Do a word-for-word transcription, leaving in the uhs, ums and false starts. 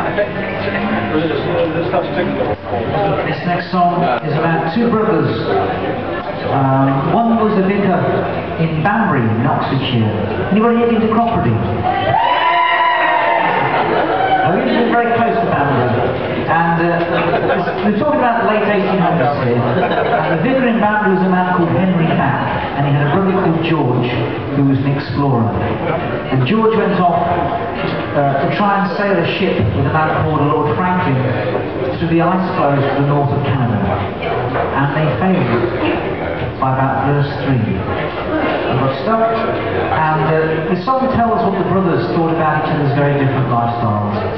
This next song is about two brothers. Um, one was a vicar in Banbury, in Oxfordshire. Anybody here into Cropredy? Oh, we live very close to Banbury. And uh, we're talking about the late eighteen hundreds here. And the vicar in Banbury was a man called Henry Mack, and he had a brother called George, who was an explorer. And George went off uh, to try and sail a ship with a man called Lord Franklin through the ice floes to the north of Canada. And they failed by about verse three. They got stuck, and uh, the song tells what the brothers thought about each other's very different lifestyles.